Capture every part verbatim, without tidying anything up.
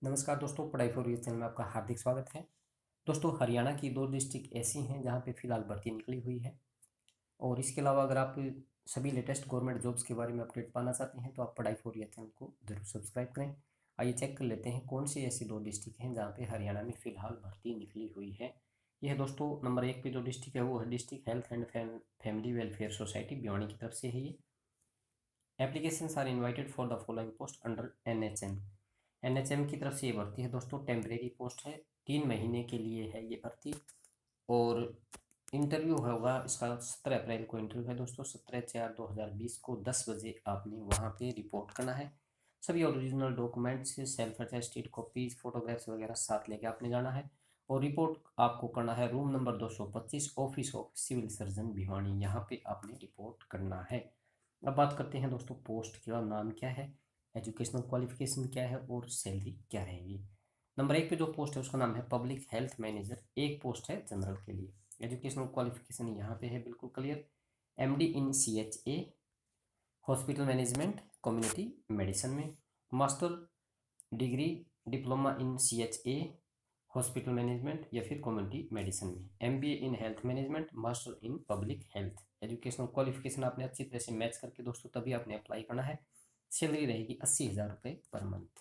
नमस्कार दोस्तों, पढ़ाई फॉर यू चैनल में आपका हार्दिक स्वागत है। दोस्तों, हरियाणा की दो डिस्ट्रिक्ट ऐसी हैं जहां पे फिलहाल भर्ती निकली हुई है और इसके अलावा अगर आप सभी लेटेस्ट गवर्नमेंट जॉब्स के बारे में अपडेट पाना चाहते हैं तो आप पढ़ाई फॉर यू चैनल को जरूर सब्सक्राइब करें। आइए चेक कर लेते हैं कौन सी ऐसी दो डिस्ट्रिक्ट हैं जहाँ पे हरियाणा में फिलहाल भर्ती निकली हुई है। यह दोस्तों नंबर एक पे जो डिस्ट्रिक्ट है वो है district health and family welfare society Bhiwani की तरफ से है। ये applications are invited for the following post under N H M. N H M की तरफ से ये भर्ती है दोस्तों, टेम्परेरी पोस्ट है, तीन महीने के लिए है ये भर्ती। और इंटरव्यू होगा इसका सत्रह अप्रैल को इंटरव्यू है दोस्तों, सत्रह चार दो हज़ार बीस को दस बजे आपने वहाँ पे रिपोर्ट करना है। सभी original documents, self attested copies, photographs वगैरह साथ लेके आपने जाना है और रिपोर्ट आपको करना है रूम नंबर दो सौ पच्चीस, office of civil surgeon Bhiwani, यहाँ पे आपने रिपोर्ट करना है। अब बात करते हैं दोस्तों पोस्ट का नाम क्या है, एजुकेशनल क्वालिफिकेशन क्या है और सैलरी क्या रहेगी। नंबर एक पे जो पोस्ट है उसका नाम है पब्लिक हेल्थ मैनेजर, एक पोस्ट है जनरल के लिए। एजुकेशनल क्वालिफिकेशन यहाँ पे है बिल्कुल clear, MD in C H A, hospital management, community medicine में, master degree diploma in C H A, hospital management या फिर कम्युनिटी मेडिसिन में, MBA in health management, master in public health. Educational qualification आपने अच्छी तरह से match करके दोस्तों तभी आपने अप्लाई करना है। सैलरी रहेगी अस्सी हज़ार रुपये पर मंथ।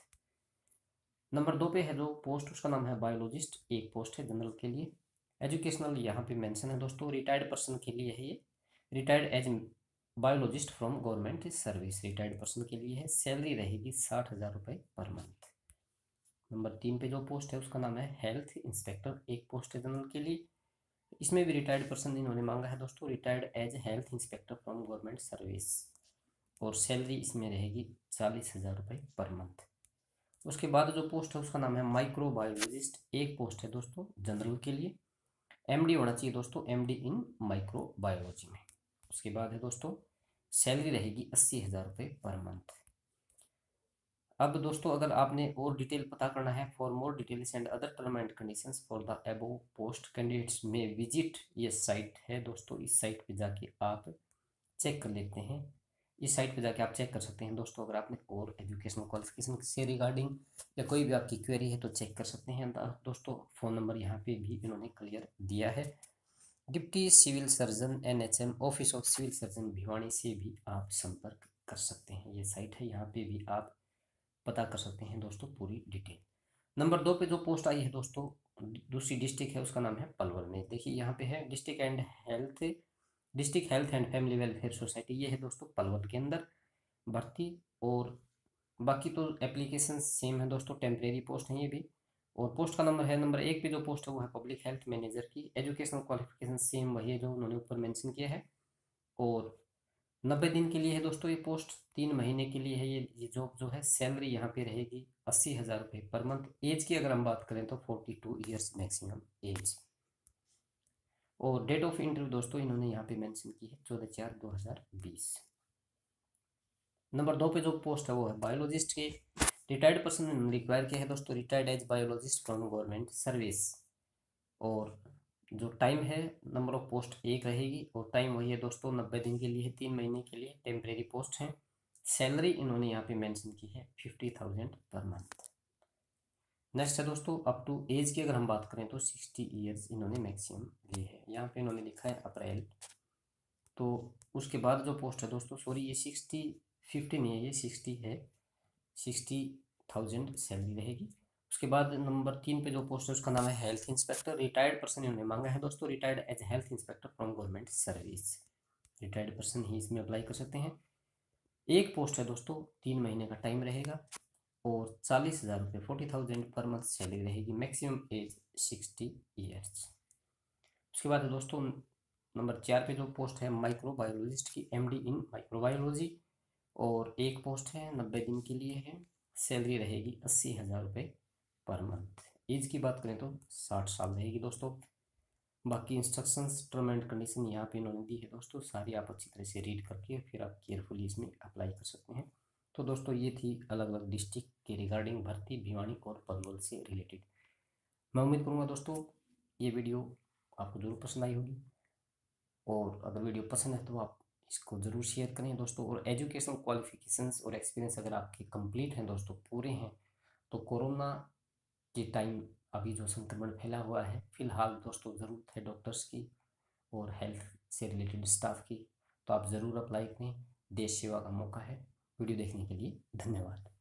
नंबर दो पे है जो पोस्ट उसका नाम है बायोलॉजिस्ट, एक पोस्ट है जनरल के लिए। एजुकेशनल यहाँ पे मेंशन है दोस्तों, रिटायर्ड पर्सन के लिए है ये, retired as biologist from government service, retired person के लिए है। सैलरी रहेगी साठ हज़ार रुपये पर मंथ। नंबर तीन पे जो पोस्ट है उसका नाम है हेल्थ इंस्पेक्टर, एक पोस्ट है जनरल के लिए। इसमें भी रिटायर्ड पर्सन इन्होंने मांगा है दोस्तों, retired as health inspector from government service, और सैलरी इसमें रहेगी चालीस हज़ार रुपये पर मंथ। उसके बाद जो पोस्ट है उसका नाम है माइक्रोबायोलॉजिस्ट, एक पोस्ट है दोस्तों जनरल के लिए। एमडी होना चाहिए दोस्तों, एमडी इन माइक्रोबायोलॉजी में। उसके बाद है दोस्तों सैलरी रहेगी अस्सी हज़ार रुपये पर मंथ। अब दोस्तों अगर आपने और डिटेल पता करना है, for more details and other term and conditions for the above post candidates में विजिट, ये साइट है दोस्तों, इस साइट पे जाके आप चेक कर लेते हैं। इस साइट पे जाके आप चेक कर सकते हैं दोस्तों, अगर आपने और एजुकेशनल क्वालिफिकेशन से रिगार्डिंग या कोई भी आपकी क्वेरी है तो चेक कर सकते हैं दोस्तों। फ़ोन नंबर यहाँ पे भी इन्होंने क्लियर दिया है। Deputy civil surgeon N H M, office of civil surgeon Bhiwani से भी आप संपर्क कर सकते हैं। ये साइट है, यहाँ पे भी आप पता कर सकते हैं दोस्तों पूरी डिटेल। नंबर दो पे जो पोस्ट आई है दोस्तों, दूसरी डिस्ट्रिक्ट है, उसका नाम है पलवल में। देखिए यहाँ पे है district and health, district health and family welfare society, ये है दोस्तों पलवल के अंदर भर्ती। और बाकी तो एप्लीकेशन सेम है दोस्तों, टेम्परेरी पोस्ट है ये भी। और पोस्ट का नंबर है, नंबर एक पे जो पोस्ट है वो है पब्लिक हेल्थ मैनेजर की। एजुकेशनल क्वालिफिकेशन सेम वही है जो उन्होंने ऊपर मेंशन किया है। और नब्बे दिन के लिए है दोस्तों ये पोस्ट, तीन महीने के लिए है ये ये जॉब जो है। सैलरी यहाँ पे रहेगी अस्सी हज़ार रुपये पर मंथ। एज की अगर हम बात करें तो forty two years maximum age. और डेट ऑफ इंटरव्यू दोस्तों इन्होंने यहाँ पे मेंशन की है चौदह चार दो हज़ार बीस। नंबर दो पे जो पोस्ट है वो है बायोलॉजिस्ट के, रिटायर्ड पर्सन रिक्वायर किया है दोस्तों, retired as biologist from government service. और जो टाइम है, नंबर ऑफ पोस्ट एक रहेगी और टाइम वही है दोस्तों, नब्बे दिन के लिए, तीन महीने के लिए, टेम्परेरी पोस्ट है। सैलरी इन्होंने यहाँ पे मेंशन की है fifty thousand per month. Next है दोस्तों अप टू एज की अगर हम बात करें तो सिक्सटी ईयर्स इन्होंने मैक्सिमम लिए है, यहाँ पे इन्होंने लिखा है अप्रैल। तो उसके बाद जो पोस्ट है दोस्तों, सॉरी ये सिक्सटी फिफ्टी नहीं है, ये सिक्सटी है, सिक्सटी थाउजेंड सैलरी रहेगी। उसके बाद नंबर तीन पे जो पोस्ट है उसका नाम है हेल्थ इंस्पेक्टर, रिटायर्ड पर्सन इन्होंने मांगा है दोस्तों, retired as health inspector from government service, retired person ही इसमें अप्लाई कर सकते हैं। एक पोस्ट है दोस्तों, तीन महीने का टाइम रहेगा और चालीस हज़ार रुपये forty thousand per month salary रहेगी, मैक्सिमम एज सिक्सटी ईयर्स। उसके बाद दोस्तों नंबर चार पे जो पोस्ट है माइक्रोबायोलॉजिस्ट की, एमडी इन माइक्रोबायोलॉजी, और एक पोस्ट है नब्बे दिन के लिए है। सैलरी रहेगी अस्सी हज़ार रुपये पर मंथ। एज की बात करें तो साठ साल रहेगी दोस्तों। बाकी इंस्ट्रक्शंस, टर्म एंड कंडीशन यहाँ पे इन्होंने दी है दोस्तों, सारी आप अच्छी तरह से रीड करके फिर आप केयरफुली इसमें अप्लाई कर सकते हैं। तो दोस्तों ये थी अलग अलग डिस्ट्रिक्ट के रिगार्डिंग भर्ती भिवानी और पलवल से रिलेटेड। मैं उम्मीद करूँगा दोस्तों ये वीडियो आपको ज़रूर पसंद आई होगी, और अगर वीडियो पसंद है तो आप इसको ज़रूर शेयर करें दोस्तों। और एजुकेशनल क्वालिफिकेशंस और एक्सपीरियंस अगर आपके कंप्लीट हैं दोस्तों, पूरे हैं, तो कोरोना के टाइम अभी जो संक्रमण फैला हुआ है, फिलहाल दोस्तों ज़रूरत है डॉक्टर्स की और हेल्थ से रिलेटेड स्टाफ की, तो आप ज़रूर अप्लाई करें। देश सेवा का मौका है। वीडियो देखने के लिए धन्यवाद।